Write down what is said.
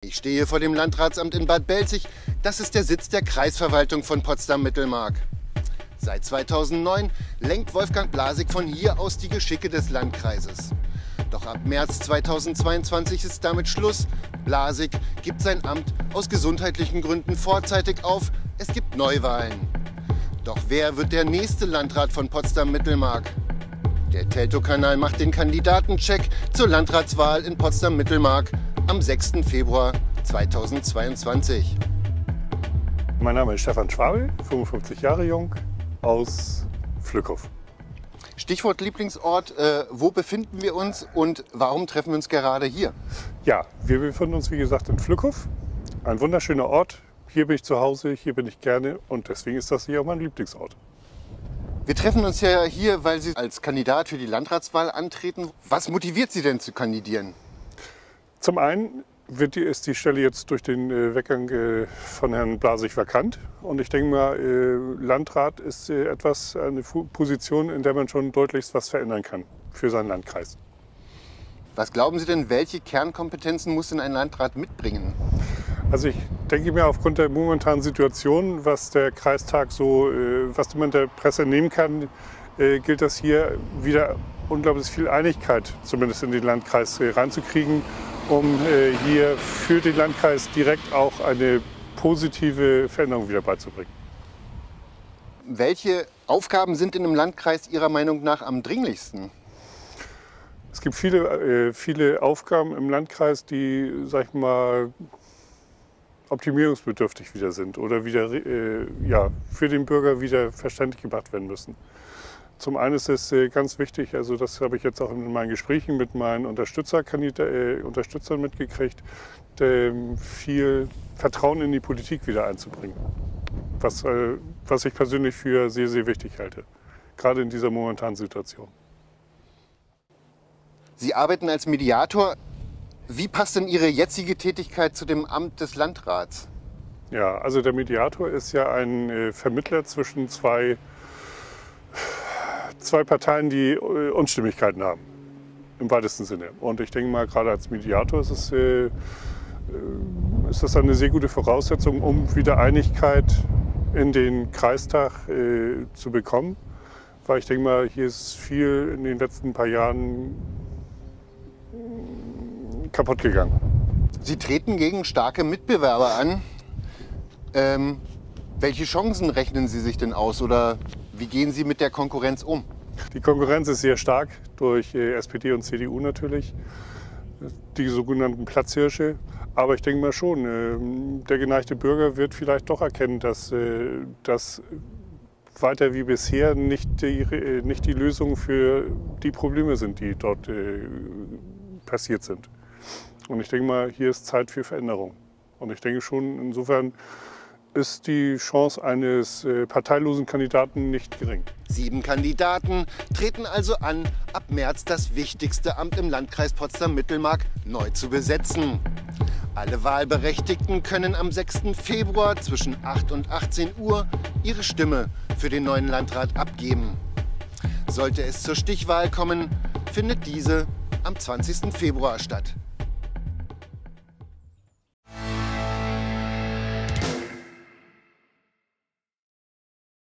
Ich stehe vor dem Landratsamt in Bad Belzig. Das ist der Sitz der Kreisverwaltung von Potsdam-Mittelmark. Seit 2009 lenkt Wolfgang Blasig von hier aus die Geschicke des Landkreises. Doch ab März 2022 ist damit Schluss. Blasig gibt sein Amt aus gesundheitlichen Gründen vorzeitig auf. Es gibt Neuwahlen. Doch wer wird der nächste Landrat von Potsdam-Mittelmark? Der Teltow-Kanal macht den Kandidatencheck zur Landratswahl in Potsdam-Mittelmark am 6. Februar 2022. Mein Name ist Stefan Schwabel, 55 Jahre jung, aus Flückhof. Stichwort Lieblingsort, wo befinden wir uns und warum treffen wir uns gerade hier? Ja, wir befinden uns wie gesagt in Flückhof, ein wunderschöner Ort. Hier bin ich zu Hause, hier bin ich gerne und deswegen ist das hier auch mein Lieblingsort. Wir treffen uns ja hier, weil Sie als Kandidat für die Landratswahl antreten. Was motiviert Sie denn zu kandidieren? Zum einen ist die Stelle jetzt durch den Weggang von Herrn Blasig vakant. Und ich denke mal, Landrat ist eine Position, in der man schon deutlichst was verändern kann für seinen Landkreis. Was glauben Sie denn, welche Kernkompetenzen muss denn ein Landrat mitbringen? Also ich denke mir aufgrund der momentanen Situation, was der Kreistag so, was man der Presse nehmen kann, gilt das hier wieder unglaublich viel Einigkeit, zumindest in den Landkreis reinzukriegen, um hier für den Landkreis direkt auch eine positive Veränderung wieder beizubringen. Welche Aufgaben sind in einem Landkreis Ihrer Meinung nach am dringlichsten? Es gibt viele Aufgaben im Landkreis, die, sag ich mal, optimierungsbedürftig wieder sind oder wieder für den Bürger wieder verständlich gemacht werden müssen. Zum einen ist es ganz wichtig, also das habe ich jetzt auch in meinen Gesprächen mit meinen Unterstützern mitgekriegt, viel Vertrauen in die Politik wieder einzubringen, was ich persönlich für sehr, sehr wichtig halte, gerade in dieser momentanen Situation. Sie arbeiten als Mediator. Wie passt denn Ihre jetzige Tätigkeit zu dem Amt des Landrats? Ja, also der Mediator ist ja ein Vermittler zwischen zwei Parteien, die Unstimmigkeiten haben, im weitesten Sinne. Und ich denke mal, gerade als Mediator ist das eine sehr gute Voraussetzung, um wieder Einigkeit in den Kreistag zu bekommen. Weil ich denke mal, hier ist viel in den letzten paar Jahren kaputt gegangen. Sie treten gegen starke Mitbewerber an. Welche Chancen rechnen Sie sich denn aus oder wie gehen Sie mit der Konkurrenz um? Die Konkurrenz ist sehr stark durch SPD und CDU natürlich, die sogenannten Platzhirsche. Aber ich denke mal schon, der geneigte Bürger wird vielleicht doch erkennen, dass das weiter wie bisher nicht die Lösung für die Probleme sind, die dort passiert sind. Und ich denke mal, hier ist Zeit für Veränderung. Und ich denke schon, insofern ist die Chance eines parteilosen Kandidaten nicht gering. 7 Kandidaten treten also an, ab März das wichtigste Amt im Landkreis Potsdam-Mittelmark neu zu besetzen. Alle Wahlberechtigten können am 6. Februar zwischen 8 und 18 Uhr ihre Stimme für den neuen Landrat abgeben. Sollte es zur Stichwahl kommen, findet diese am 20. Februar statt.